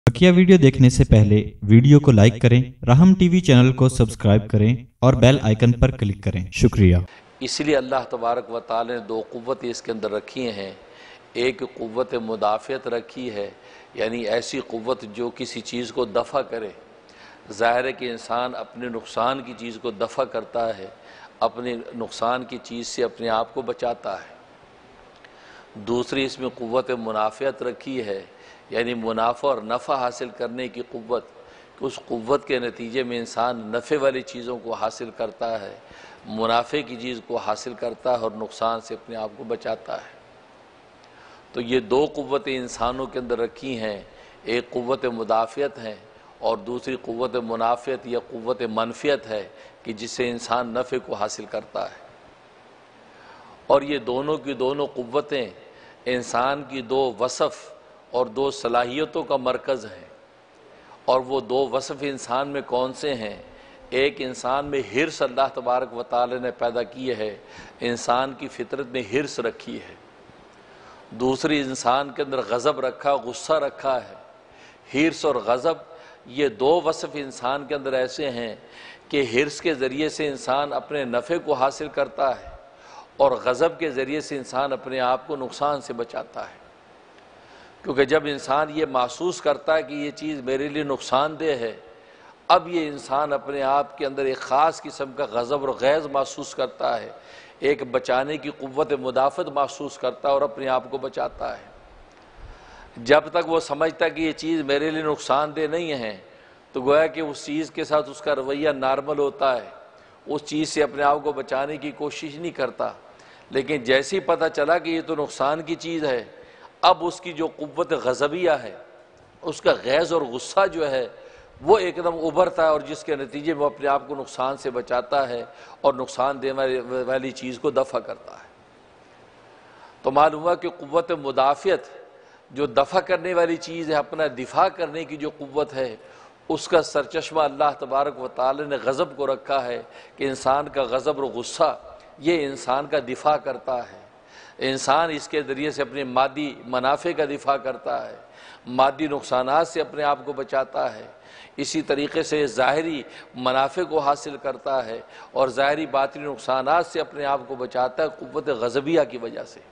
बकिया video देखने से पहले वीडियो को लाइक करें, राहम टीवी चैनल को सब्सक्राइब करें और बेल आइकन पर क्लिक करें। शुक्रिया। इसलिए अल्लाह तबारक व तआला ने दो क़ुव्वतें इसके अंदर रखी हैं। एक क़ुव्वत मुदाफ़ियत रखी है, यानी ऐसी क़ुव्वत जो किसी चीज़ को दफ़ा करे। ज़ाहिर है कि इंसान अपने नुकसान की चीज़ को दफ़ा करता है, अपने नुकसान की चीज़ से अपने आप को बचाता है। दूसरी इसमें क़ुव्वत मुनाफ़ियत रखी है, यानी मुनाफ़ा और नफ़ा हासिल करने की क़ुव्वत, कि उस क़ुव्वत के नतीजे में इंसान नफ़े वाली चीज़ों को हासिल करता है, मुनाफ़े की चीज़ को हासिल करता है और नुकसान से अपने आप को बचाता है। तो ये दो क़ुव्वतें इंसानों के अंदर रखी हैं, एक क़ुव्वत मुदाफ़ियत है और दूसरी क़ुव्वत मुनाफ़ियत या क़ुव्वत मनफ़ियत है कि जिससे इंसान नफ़े को हासिल करता है। और ये दोनों की दोनों क़ुव्वतें इंसान की दो वसफ़ और दो सलाहियतों का मरकज़ हैं। और वो दो वसफ़ इंसान में कौन से हैं? एक इंसान में हिर्स अल्लाह तबारक व तआला ने पैदा की है, इंसान की फितरत में हिर्स रखी है। दूसरी इंसान के अंदर गज़ब रखा, गुस्सा रखा है। हिर्स और गज़ब ये दो वसफ़ इंसान के अंदर ऐसे हैं कि हिर्स के ज़रिए से इंसान अपने नफ़े को हासिल करता है और गज़ब के ज़रिए से इंसान अपने आप को नुकसान से बचाता है। क्योंकि जब इंसान ये महसूस करता है कि ये चीज़ मेरे लिए नुकसानदेह है, अब ये इंसान अपने आप के अंदर एक ख़ास किस्म का गज़ब और गैज़ महसूस करता है, एक बचाने की क़ुव्वत मुदाफ़त महसूस करता है और अपने आप को बचाता है। जब तक वो समझता है कि ये चीज़ मेरे लिए नुकसानदेह नहीं है, तो गोया कि उस चीज़ के साथ उसका रवैया नॉर्मल होता है, उस चीज़ से अपने आप को बचाने की कोशिश नहीं करता। लेकिन जैसे ही पता चला कि ये तो नुकसान की चीज़ है, अब उसकी जो क़ुव्वत गज़बिया है, उसका गैज़ और गुस्सा जो है वो एकदम उभरता है और जिसके नतीजे में वो अपने आप को नुकसान से बचाता है और नुकसान देने वाली चीज़ को दफ़ा करता है। तो मालूम हुआ कि क़ुव्वत मुदाफ़ियत जो दफ़ा करने वाली चीज़ है, अपना दिफा करने की जो क़ुव्वत है, उसका सरचश्मा अल्लाह तबारक व तआला ने गज़ब को रखा है कि इंसान का गज़ब और गुस्सा ये इंसान का दिफा करता है। इंसान इसके ज़रिए से अपने मादी मुनाफ़े का दिफा करता है, मादी नुकसानात से अपने आप को बचाता है। इसी तरीके से ज़ाहिरी मुनाफ़े को हासिल करता है और ज़ाहिरी बातिनी नुकसानात से अपने आप को बचाता है क़ुव्वत गज़बिया की वजह से।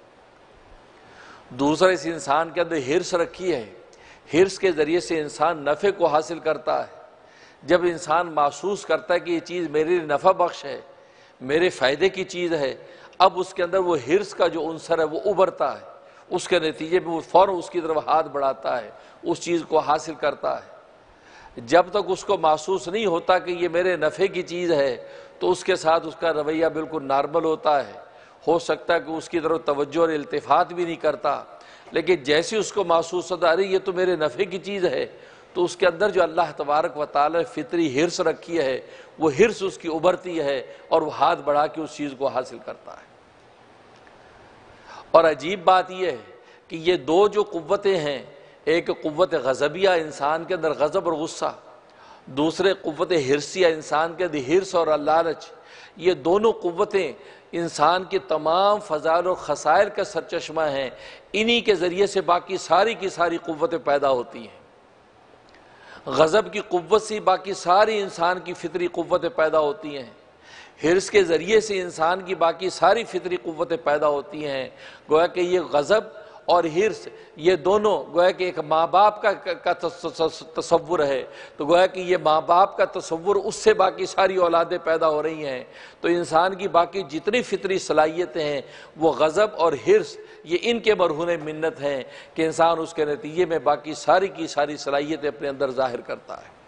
दूसरा, इस इंसान के अंदर हिर्स रखी है, हिर्स के ज़रिए से इंसान नफ़े को हासिल करता है। जब इंसान महसूस करता है कि ये चीज़ मेरे लिए नफ़ा बख्श है, मेरे फ़ायदे की चीज़ है, अब उसके अंदर वो हिर्स का जो उनसर है वो उभरता है। उसके नतीजे में वो फ़ौरन उसकी तरफ हाथ बढ़ाता है, उस चीज़ को हासिल करता है। जब तक उसको महसूस नहीं होता कि ये मेरे नफ़े की चीज़ है, तो उसके साथ उसका रवैया बिल्कुल नॉर्मल होता है। हो सकता है कि उसकी तरफ तवज्जो और इल्तिफ़ात भी नहीं करता, लेकिन जैसे उसको महसूस होता अरे ये तो मेरे नफ़े की चीज़ है, तो उसके अंदर जो अल्लाह तबारक व तआला फितरी हिर्स रखी है, वो हिर्स उसकी उभरती है और वो हाथ बढ़ा के उस चीज़ को हासिल करता है। और अजीब बात यह है कि ये दो जो क़ुव्वतें हैं, एक क़ुव्वत गज़बिया इंसान के अंदर गज़ब और गुस्सा, दूसरे क़ुव्वत हिर्सिया इंसान के अंदर हिर्स और लालच, ये दोनों क़ुव्वतें इंसान के तमाम फ़ज़ाइल और ख़साइल का सरचश्मा हैं। इन्हीं के ज़रिए से बाकी सारी की सारी क़ुव्वतें पैदा होती हैं। गज़ब की क़ुव्वत से बाकी सारी इंसान की फ़ितरी क़ुव्वतें पैदा होती हैं। हिर्स के ज़रिए से इंसान की बाकी सारी फ़ितरी क़ुव्वतें पैदा होती हैं। गोया कि ये गज़ब और हिर्स ये दोनों गोया कि एक माँ बाप का तसव्वुर है, तो गोया कि ये माँ बाप का तसव्वुर, उससे बाकी सारी औलादें पैदा हो रही हैं। तो इंसान की बाकी जितनी फ़ितरी सलाहियतें हैं वो गज़ब और हिर्स ये इनके मरहून मिन्नत हैं कि इंसान उसके नतीजे में बाकी सारी की सारी सलाहियतें अपने अंदर ज़ाहिर करता है।